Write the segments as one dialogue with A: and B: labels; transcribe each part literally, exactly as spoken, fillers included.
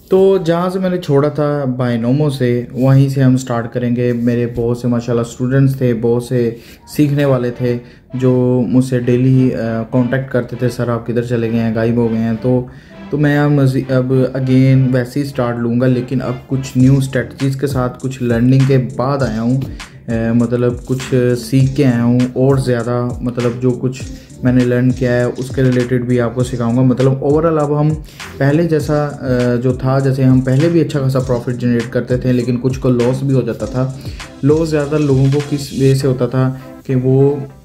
A: तो जहाँ से मैंने छोड़ा था बायनोमो से, वहीं से हम स्टार्ट करेंगे। मेरे बहुत से माशाल्लाह स्टूडेंट्स थे, बहुत से सीखने वाले थे जो मुझसे डेली कांटेक्ट करते थे, सर आप किधर चले गए हैं, गायब हो गए हैं। तो तो मैं अब अब अगेन वैसे ही स्टार्ट लूँगा, लेकिन अब कुछ न्यू स्ट्रेटजीज़ के साथ, कुछ लर्निंग के बाद आया हूँ, मतलब कुछ सीख के आया हूँ और ज़्यादा, मतलब जो कुछ मैंने लर्न किया है उसके रिलेटेड भी आपको सिखाऊंगा। मतलब ओवरऑल अब हम पहले जैसा जो था, जैसे हम पहले भी अच्छा खासा प्रॉफिट जनरेट करते थे, लेकिन कुछ को लॉस भी हो जाता था। लॉस ज़्यादा लोगों को किस वजह से होता था कि वो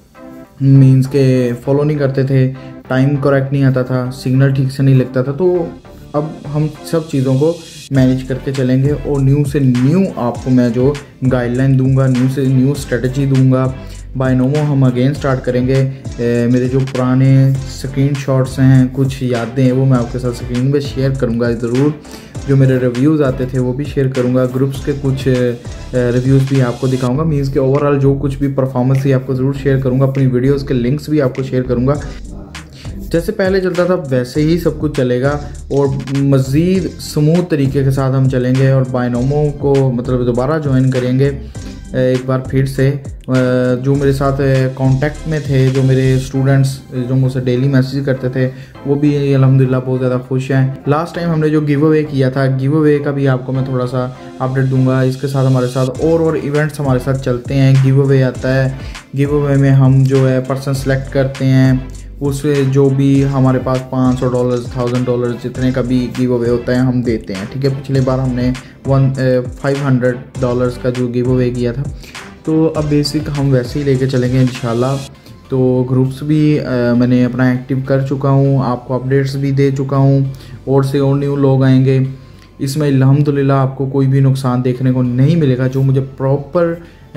A: मीन्स के फॉलो नहीं करते थे, टाइम करेक्ट नहीं आता था, सिग्नल ठीक से नहीं लगता था। तो अब हम सब चीज़ों को मैनेज करके चलेंगे और न्यू से न्यू आपको मैं जो गाइडलाइन दूंगा, न्यू से न्यू स्ट्रेटजी दूंगा। बायनोमो हम अगेन स्टार्ट करेंगे। ए, मेरे जो पुराने स्क्रीनशॉट्स हैं, कुछ यादें हैं, वो मैं आपके साथ स्क्रीन पे शेयर करूंगा ज़रूर। जो मेरे रिव्यूज़ आते थे वो भी शेयर करूंगा, ग्रुप्स के कुछ रिव्यूज़ भी आपको दिखाऊंगा। मीन्स के ओवरऑल जो कुछ भी परफॉर्मेंस ही आपको ज़रूर शेयर करूंगा। अपनी वीडियोज़ के लिंक्स भी आपको शेयर करूँगा। जैसे पहले चलता था वैसे ही सब कुछ चलेगा और मज़ीद स्मूथ तरीके के साथ हम चलेंगे। और बायनोमो को मतलब दोबारा ज्वाइन करेंगे एक बार फिर से। जो मेरे साथ कांटेक्ट में थे, जो मेरे स्टूडेंट्स जो मुझसे डेली मैसेज करते थे, वो भी अल्हम्दुलिल्लाह बहुत ज़्यादा खुश हैं। लास्ट टाइम हमने जो गिव अवे किया था, गिव अवे का भी आपको मैं थोड़ा सा अपडेट दूंगा। इसके साथ हमारे साथ और और इवेंट्स हमारे साथ चलते हैं। गिव अवे आता है, गिव अवे में हम जो है पर्सन सेलेक्ट करते हैं, उससे जो भी हमारे पास पाँच सौ डॉलर, थाउजेंड डॉलर जितने का भी गिव अवे होता है हम देते हैं। ठीक है, पिछले बार हमने वन फाइव हंड्रेड डॉलर्स का जो गिव अवे किया था। तो अब बेसिक हम वैसे ही लेके चलेंगे इंशाल्लाह। तो ग्रुप्स भी आ, मैंने अपना एक्टिव कर चुका हूँ, आपको अपडेट्स भी दे चुका हूँ, और से और न्यू लोग आएंगे। इसमें अल्हम्दुलिल्लाह आपको कोई भी नुकसान देखने को नहीं मिलेगा। जो मुझे प्रॉपर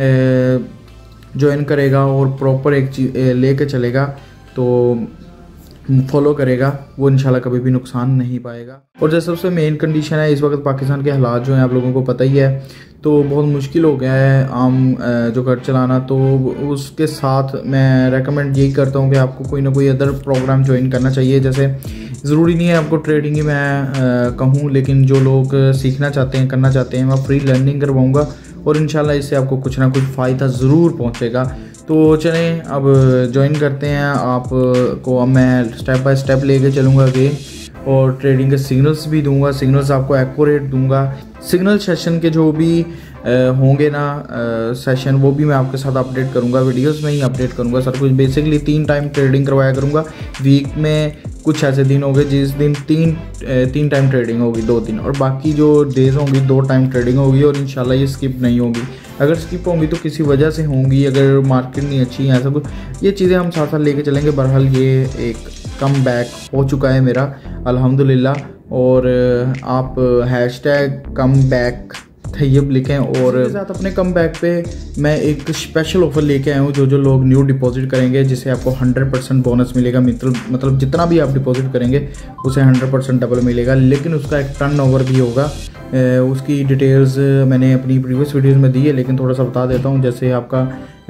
A: ज्वाइन करेगा और प्रॉपर एक चीज़ लेके चलेगा, तो फॉलो करेगा, वो इंशाल्लाह कभी भी नुकसान नहीं पाएगा। और जो सबसे मेन कंडीशन है, इस वक्त पाकिस्तान के हालात जो हैं आप लोगों को पता ही है, तो बहुत मुश्किल हो गया है आम जो घर चलाना। तो उसके साथ मैं रेकमेंड यही करता हूँ कि आपको कोई ना कोई अदर प्रोग्राम ज्वाइन करना चाहिए। जैसे ज़रूरी नहीं है आपको ट्रेडिंग ही मैं कहूँ, लेकिन जो लोग सीखना चाहते हैं, करना चाहते हैं, मैं फ्री लर्निंग करवाऊँगा और इंशाल्लाह इससे आपको कुछ ना कुछ फ़ायदा ज़रूर पहुँचेगा। तो चलें अब ज्वाइन करते हैं। आपको अब मैं स्टेप बाय स्टेप लेके चलूँगा आगे, और ट्रेडिंग के सिग्नल्स भी दूंगा, सिग्नल्स आपको एक्यूरेट दूंगा। सिग्नल सेशन के जो भी होंगे ना सेशन, वो भी मैं आपके साथ अपडेट करूंगा, वीडियोस में ही अपडेट करूंगा सर कुछ। बेसिकली तीन टाइम ट्रेडिंग करवाया करूंगा वीक में। कुछ ऐसे दिन होंगे जिस दिन तीन तीन टाइम ट्रेडिंग होगी, दो दिन, और बाकी जो डेज होंगी दो टाइम ट्रेडिंग होगी। और इंशाल्लाह ये स्किप नहीं होगी। अगर स्किप होंगी तो किसी वजह से होंगी, अगर मार्केट नहीं अच्छी है, ऐसा कुछ, ये चीज़ें हम साथ साथ लेके चलेंगे। बहरहाल ये एक कम बैक हो चुका है मेरा अल्हम्दुलिल्लाह। और आप हैशटैग कम बैक तैयब लिखें। और साथ अपने कम बैक पे मैं एक स्पेशल ऑफर लेके आया हूँ। जो जो लोग न्यू डिपॉजिट करेंगे, जिसे आपको हंड्रेड परसेंट बोनस मिलेगा। मतलब मतलब जितना भी आप डिपॉजिट करेंगे उसे हंड्रेड परसेंट डबल मिलेगा, लेकिन उसका एक टर्न ओवर भी होगा। उसकी डिटेल्स मैंने अपनी प्रीवियस वीडियोज़ में दी है, लेकिन थोड़ा सा बता देता हूँ। जैसे आपका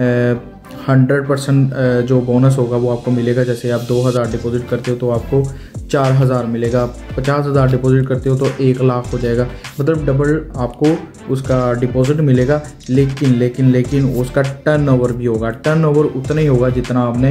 A: हंड्रेड परसेंट जो बोनस होगा वो आपको मिलेगा। जैसे आप दो हज़ार डिपॉजिट करते हो तो आपको चार हज़ार मिलेगा। पचास हज़ार डिपॉजिट करते हो तो एक लाख हो जाएगा। मतलब डबल आपको उसका डिपॉजिट मिलेगा। लेकिन लेकिन लेकिन उसका टर्न ओवर भी होगा। टर्न ओवर उतना ही होगा जितना आपने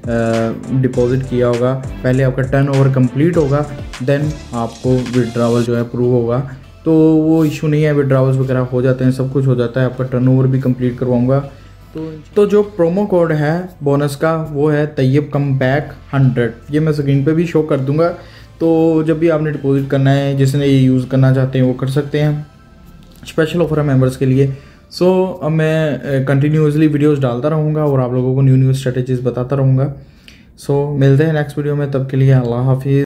A: डिपॉजिट किया होगा। पहले आपका टर्न ओवर कम्प्लीट होगा, देन आपको विड्रॉवल जो है अप्रूव होगा। तो वो इशू नहीं है, विड्रॉवल्स वगैरह हो जाते हैं, सब कुछ हो जाता है। आपका टर्न ओवर भी कम्प्लीट करवाऊँगा। तो तो जो प्रोमो कोड है बोनस का, वो है तैयब कम बैक हंड्रेड। ये मैं स्क्रीन पे भी शो कर दूंगा। तो जब भी आपने डिपॉजिट करना है, जिसने ये यूज़ करना चाहते हैं वो कर सकते हैं। स्पेशल ऑफर है मेंबर्स के लिए। सो अब मैं कंटिन्यूसली वीडियोस डालता रहूँगा और आप लोगों को न्यू न्यू स्ट्रेटजीज बताता रहूँगा। सो मिलते हैं नेक्स्ट वीडियो में, तब के लिए अल्लाह हाफिज़।